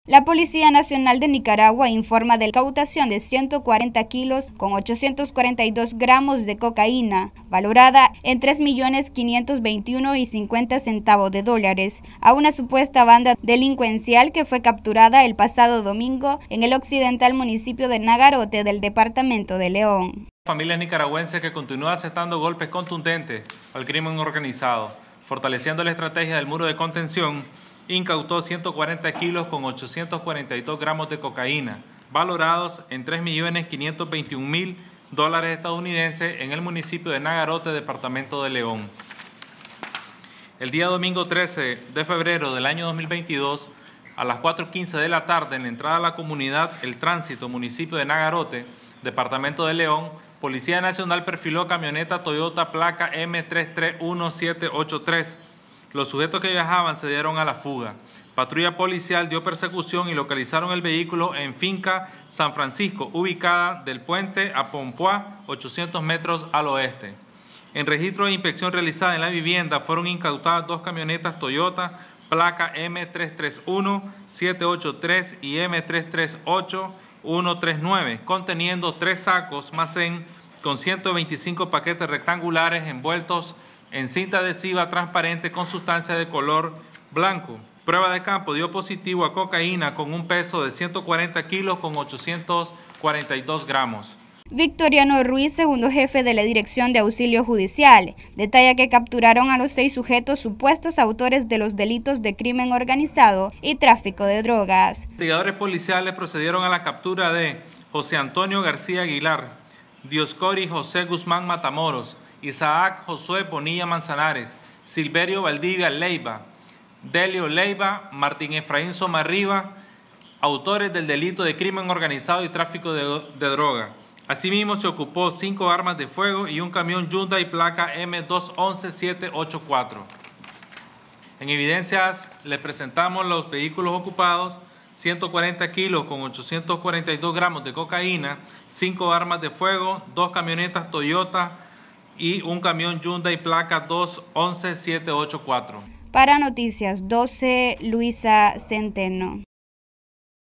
La Policía Nacional de Nicaragua informa de la incautación de 140 kilos con 842 gramos de cocaína, valorada en $3.521.50 a una supuesta banda delincuencial que fue capturada el pasado domingo en el occidental municipio de Nagarote del departamento de León. Familias nicaragüenses que continúan asestando golpes contundentes al crimen organizado, fortaleciendo la estrategia del muro de contención, incautó 140 kilos con 842 gramos de cocaína, valorados en $3.521.000 estadounidenses en el municipio de Nagarote, departamento de León. El día domingo 13 de febrero del año 2022, a las 4:15 de la tarde, en la entrada a la comunidad El Tránsito, municipio de Nagarote, departamento de León, Policía Nacional perfiló camioneta Toyota placa M331783. Los sujetos que viajaban se dieron a la fuga. Patrulla policial dio persecución y localizaron el vehículo en finca San Francisco, ubicada del puente a Pompoá, 800 metros al oeste. En registro de inspección realizada en la vivienda fueron incautadas 2 camionetas Toyota, placa M331783 y M338139, conteniendo 3 sacos Mazen con 125 paquetes rectangulares envueltos en cinta adhesiva transparente con sustancia de color blanco. Prueba de campo dio positivo a cocaína con un peso de 140 kilos con 842 gramos. Victoriano Ruiz, segundo jefe de la Dirección de Auxilio Judicial, detalla que capturaron a los 6 sujetos supuestos autores de los delitos de crimen organizado y tráfico de drogas. Investigadores policiales procedieron a la captura de José Antonio García Aguilar, Dioscori José Guzmán Matamoros, Isaac Josué Bonilla Manzanares, Silverio Valdivia Leiva, Delio Leiva, Martín Efraín Somarriba, autores del delito de crimen organizado y tráfico de droga. Asimismo, se ocupó 5 armas de fuego y un camión Hyundai placa M211784. En evidencias les presentamos los vehículos ocupados, 140 kilos con 842 gramos de cocaína, 5 armas de fuego, 2 camionetas Toyota y un camión Hyundai placa 211784. Para Noticias 12, Luisa Centeno.